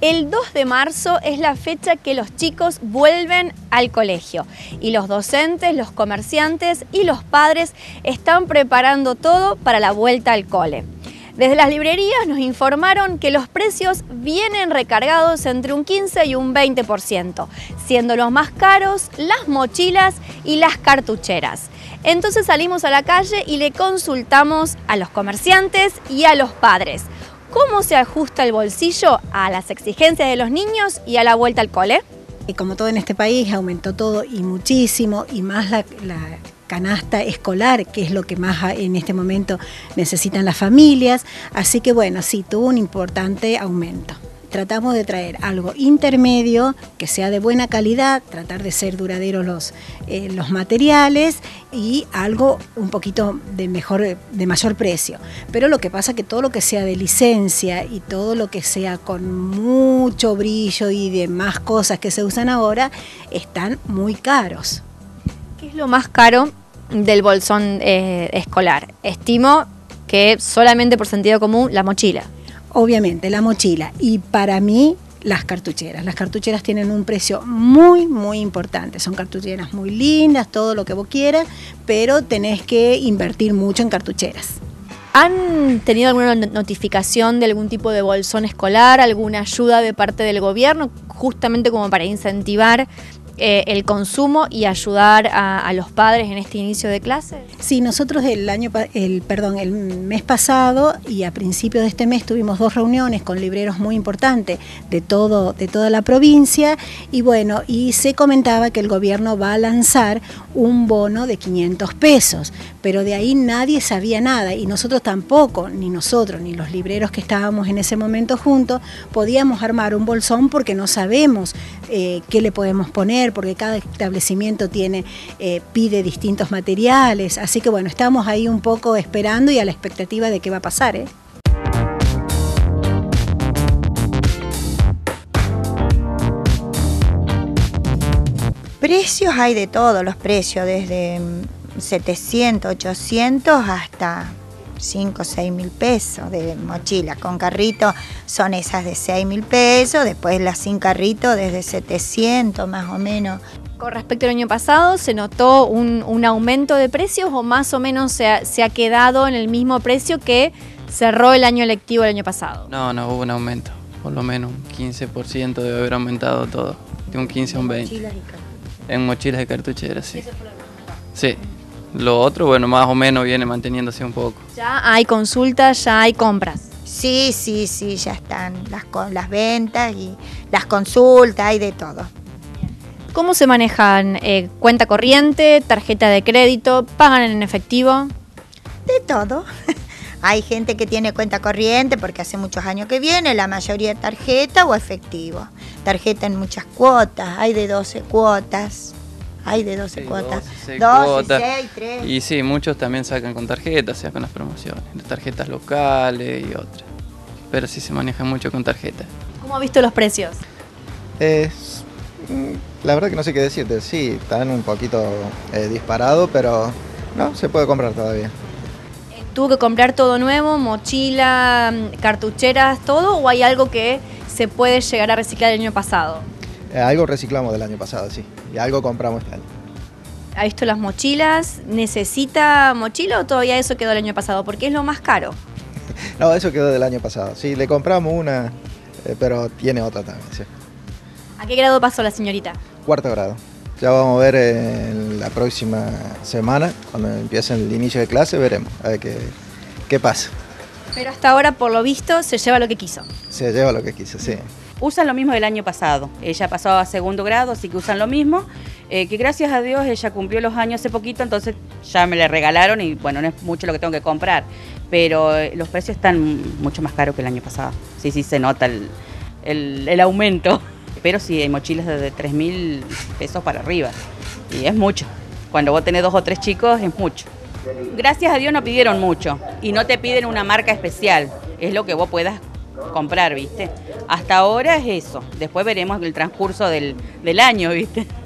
El 2 de marzo es la fecha que los chicos vuelven al colegio y los docentes, los comerciantes y los padres están preparando todo para la vuelta al cole. Desde las librerías nos informaron que los precios vienen recargados entre un 15 y un 20%, siendo los más caros las mochilas y las cartucheras. Entonces salimos a la calle y le consultamos a los comerciantes y a los padres cómo se ajusta el bolsillo a las exigencias de los niños y a la vuelta al cole. Y como todo en este país aumentó todo y muchísimo, y más la canasta escolar, que es lo que más en este momento necesitan las familias, así que bueno, sí, tuvo un importante aumento. Tratamos de traer algo intermedio, que sea de buena calidad, tratar de ser duraderos los materiales y algo un poquito de mayor precio. Pero lo que pasa es que todo lo que sea de licencia y todo lo que sea con mucho brillo y demás cosas que se usan ahora, están muy caros. ¿Qué es lo más caro del bolsón escolar? Estimo que solamente por sentido común la mochila. Obviamente, la mochila, y para mí las cartucheras. Las cartucheras tienen un precio muy, muy importante. Son cartucheras muy lindas, todo lo que vos quieras, pero tenés que invertir mucho en cartucheras. ¿Han tenido alguna notificación de algún tipo de bolsón escolar, alguna ayuda de parte del gobierno, justamente como para incentivar el consumo y ayudar a los padres en este inicio de clases? Sí, nosotros el mes pasado y a principios de este mes tuvimos 2 reuniones con libreros muy importantes de toda la provincia, y bueno, y se comentaba que el gobierno va a lanzar un bono de 500 pesos, pero de ahí nadie sabía nada, y nosotros tampoco, ni nosotros, ni los libreros que estábamos en ese momento juntos, podíamos armar un bolsón porque no sabemos qué le podemos poner, porque cada establecimiento pide distintos materiales, así que bueno, estamos ahí un poco esperando y a la expectativa de qué va a pasar. Precios hay de todos los precios, desde 700, 800 hasta 5 o 6 mil pesos de mochila. Con carrito son esas de 6 mil pesos, después las sin carrito desde 700 más o menos. Con respecto al año pasado, ¿se notó un aumento de precios o más o menos se ha quedado en el mismo precio que cerró el año lectivo el año pasado? No, hubo un aumento, por lo menos un 15% debe haber aumentado todo, de un 15 a un 20%. En mochilas y cartucheras, sí. Sí. Lo otro, bueno, más o menos viene manteniéndose un poco. ¿Ya hay consultas, ya hay compras? Sí, ya están las ventas y las consultas, hay de todo. ¿Cómo se manejan? ¿Cuenta corriente, tarjeta de crédito, pagan en efectivo? De todo. Hay gente que tiene cuenta corriente porque hace muchos años que viene, la mayoría tarjeta o efectivo. Tarjeta en muchas cuotas, hay de 12 cuotas. Hay de 12 cuotas. 12, 6, 3. Y sí, muchos también sacan con tarjetas, o sea, con las promociones. Tarjetas locales y otras. Pero sí se maneja mucho con tarjeta. ¿Cómo ha visto los precios? La verdad que no sé qué decirte. Sí, están un poquito disparados, pero no, se puede comprar todavía. ¿Tuvo que comprar todo nuevo, mochila, cartucheras, todo, o hay algo que se puede llegar a reciclar del año pasado? Algo reciclamos del año pasado, sí, y algo compramos este año. ¿Ha visto las mochilas? ¿Necesita mochila o todavía eso quedó el año pasado? Porque es lo más caro. No, eso quedó del año pasado. Sí, le compramos una, pero tiene otra también, sí. ¿A qué grado pasó la señorita? 4º grado. Ya vamos a ver en la próxima semana, cuando empiece el inicio de clase, veremos a ver qué pasa. Pero hasta ahora, por lo visto, se lleva lo que quiso. Se lleva lo que quiso, sí. Usan lo mismo del año pasado. Ella pasó a 2º grado, así que usan lo mismo. Que gracias a Dios ella cumplió los años hace poquito, entonces ya me le regalaron y bueno, no es mucho lo que tengo que comprar. Pero los precios están mucho más caros que el año pasado. Sí, se nota el aumento. Pero sí, hay mochilas de 3.000 pesos para arriba. Y es mucho. Cuando vos tenés 2 o 3 chicos, es mucho. Gracias a Dios no pidieron mucho. Y no te piden una marca especial. Es lo que vos puedas comprar, ¿viste? Hasta ahora es eso. Después veremos el transcurso del año, ¿viste?